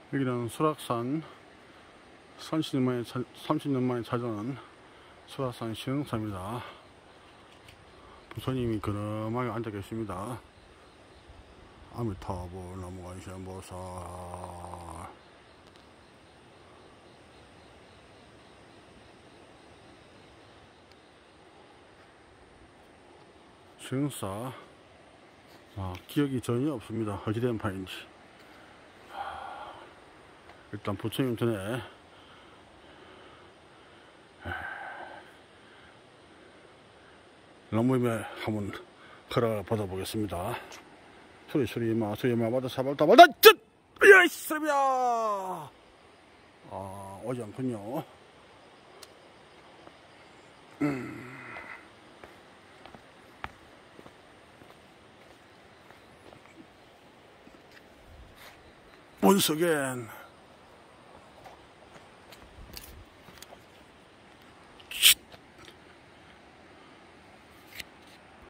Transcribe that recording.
여기는 수락산 30년 만에 찾아온 수락산 시흥사입니다. 부처님이 근엄하게 앉아 계십니다. 아미타불 나무관세음보살. 시흥사 기억이 전혀 없습니다. 어찌된 판인지. 일단 부처님 전에 나무임에 한번 걸어 받아보겠습니다. 수리마 마다 사발다 마다 쯧! 야 이씨야! 오지 않군요. once again.